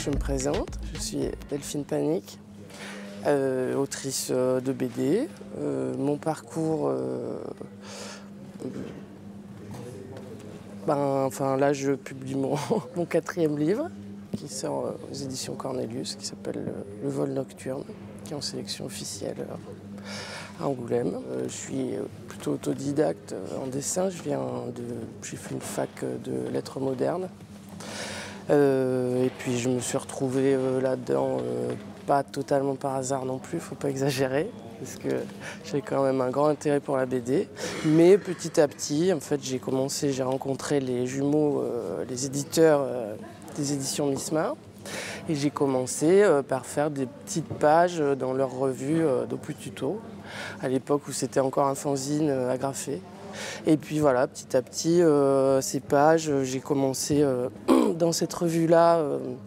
je me présente, je suis Delphine Panic, autrice de BD. Mon parcours, là je publie mon 4e livre qui sort aux éditions Cornelius, qui s'appelle Le vol nocturne, qui est en sélection officielle à Angoulême. Je suis plutôt autodidacte en dessin, j'ai fait une fac de lettres modernes. Et puis je me suis retrouvée là-dedans, pas totalement par hasard non plus, faut pas exagérer, parce que j'ai quand même un grand intérêt pour la BD. Mais petit à petit, en fait, j'ai rencontré les jumeaux, les éditeurs des éditions Misma, et j'ai commencé par faire des petites pages dans leur revue d'Opus Tuto, à l'époque où c'était encore un fanzine agrafé. Et puis voilà, petit à petit, ces pages, j'ai commencé dans cette revue-là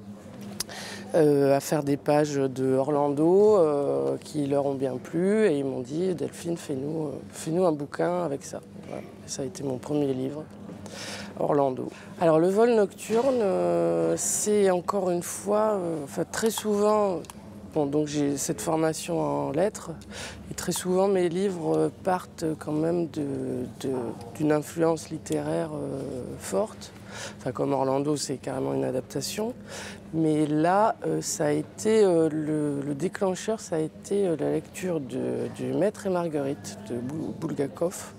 à faire des pages de Orlando qui leur ont bien plu. Et ils m'ont dit, Delphine, fais-nous un bouquin avec ça. Voilà. Et ça a été mon premier livre, Orlando. Alors le vol nocturne, c'est encore une fois, très souvent... Bon, donc j'ai cette formation en lettres et très souvent mes livres partent quand même d'une influence littéraire forte. Enfin, comme Orlando, c'est carrément une adaptation. Mais là, ça a été le déclencheur, ça a été la lecture du Maître et Marguerite de Bulgakov,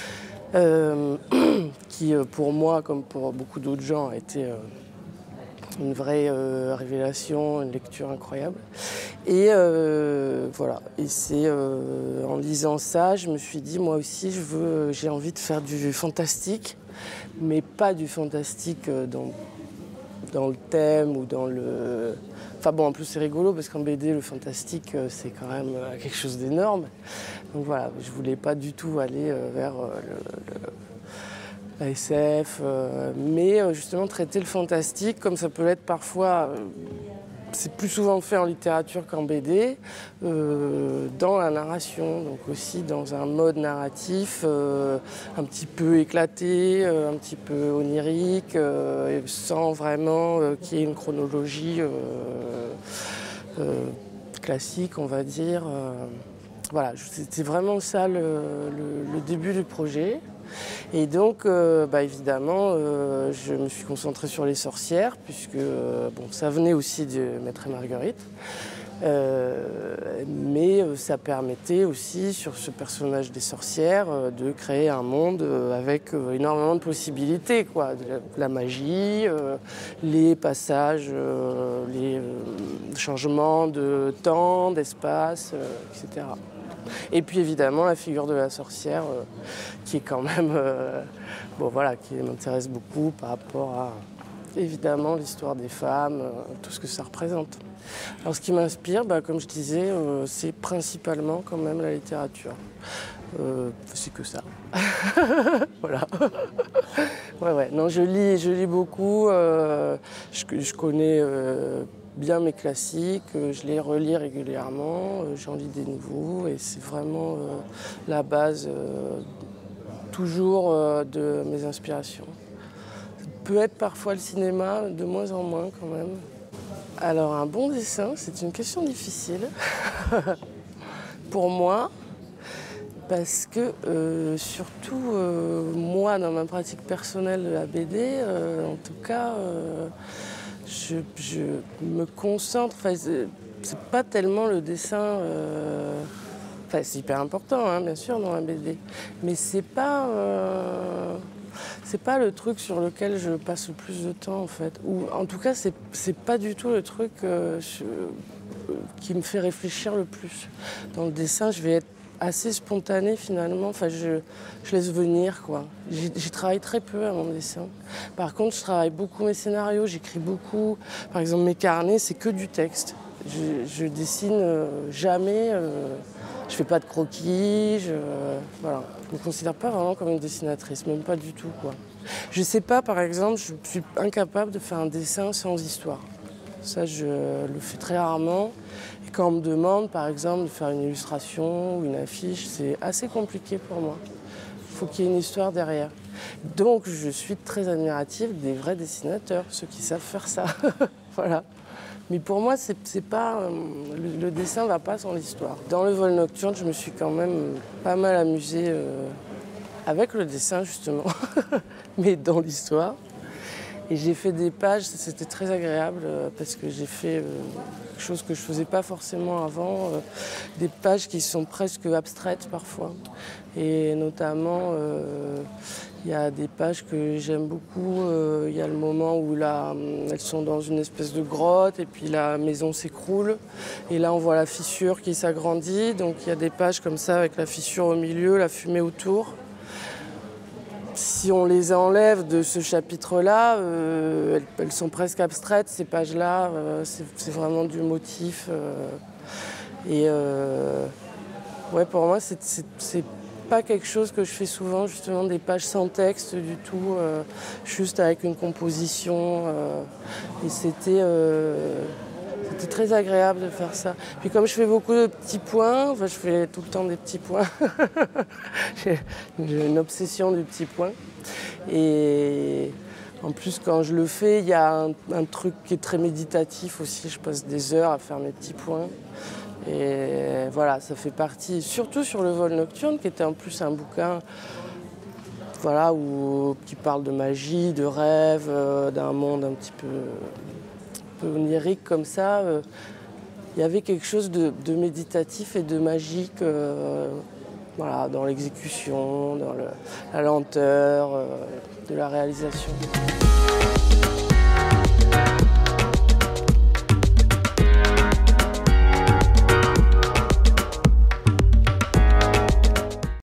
qui pour moi, comme pour beaucoup d'autres gens, a été une vraie révélation, une lecture incroyable. Et voilà, et c'est en lisant ça, je me suis dit, moi aussi, j'ai envie de faire du fantastique, mais pas du fantastique dans le thème ou dans le... Enfin bon, en plus c'est rigolo parce qu'en BD, le fantastique, c'est quand même quelque chose d'énorme. Donc voilà, je voulais pas du tout aller vers la SF, mais justement traiter le fantastique comme ça peut l'être parfois, c'est plus souvent fait en littérature qu'en BD, dans la narration, donc aussi dans un mode narratif un petit peu éclaté, un petit peu onirique, sans vraiment qu'il y ait une chronologie classique, on va dire. Voilà, c'était vraiment ça le début du projet. Et donc, évidemment, je me suis concentrée sur les sorcières, puisque ça venait aussi de Maître et Marguerite. Mais ça permettait aussi, sur ce personnage des sorcières, de créer un monde avec énormément de possibilités, quoi. La magie, les passages, les changements de temps, d'espace, etc. Et puis évidemment la figure de la sorcière qui est quand même, qui m'intéresse beaucoup par rapport à évidemment l'histoire des femmes, tout ce que ça représente. Alors ce qui m'inspire, comme je disais, c'est principalement quand même la littérature. C'est que ça. Voilà. Ouais. Non, je lis beaucoup. Je connais bien mes classiques, je les relis régulièrement, j'en lis des nouveaux et c'est vraiment la base toujours de mes inspirations. Ça peut être parfois le cinéma, de moins en moins quand même. Alors un bon dessin, c'est une question difficile pour moi, parce que surtout moi dans ma pratique personnelle de la BD, en tout cas, je me concentre, c'est pas tellement le dessin, c'est hyper important hein, bien sûr dans la BD, mais c'est pas le truc sur lequel je passe le plus de temps en fait, ou en tout cas c'est pas du tout le truc qui me fait réfléchir le plus. Dans le dessin, je vais être assez spontanée finalement, je laisse venir quoi. J'y travaille très peu à mon dessin. Par contre, je travaille beaucoup mes scénarios, j'écris beaucoup. Par exemple, mes carnets, c'est que du texte. Je dessine jamais, je fais pas de croquis, voilà. Je me considère pas vraiment comme une dessinatrice, même pas du tout quoi. Je sais pas, par exemple, je suis incapable de faire un dessin sans histoire. Ça, je le fais très rarement. Et quand on me demande, par exemple, de faire une illustration ou une affiche, c'est assez compliqué pour moi. Il faut qu'il y ait une histoire derrière. Donc, je suis très admirative des vrais dessinateurs, ceux qui savent faire ça. Voilà. Mais pour moi, c'est pas, le dessin ne va pas sans l'histoire. Dans le vol nocturne, je me suis quand même pas mal amusée avec le dessin, justement, mais dans l'histoire. Et j'ai fait des pages, c'était très agréable parce que j'ai fait quelque chose que je ne faisais pas forcément avant, des pages qui sont presque abstraites parfois. Et notamment, il y a des pages que j'aime beaucoup. Il y a le moment où là, elles sont dans une espèce de grotte et puis la maison s'écroule. Et là, on voit la fissure qui s'agrandit. Donc il y a des pages comme ça avec la fissure au milieu, la fumée autour. Si on les enlève de ce chapitre-là, elles sont presque abstraites, ces pages-là. C'est vraiment du motif. Ouais, pour moi, c'est pas quelque chose que je fais souvent, justement, des pages sans texte du tout, juste avec une composition. Et c'était très agréable de faire ça. Puis comme je fais beaucoup de petits points, enfin, je fais tout le temps des petits points. J'ai une obsession du petit point. Et en plus, quand je le fais, il y a un truc qui est très méditatif aussi. Je passe des heures à faire mes petits points. Et voilà, ça fait partie, surtout sur le vol nocturne, qui était en plus un bouquin voilà, qui parle de magie, de rêve, d'un monde un petit peu onirique comme ça. Il y avait quelque chose de méditatif et de magique voilà, dans l'exécution, dans la lenteur de la réalisation.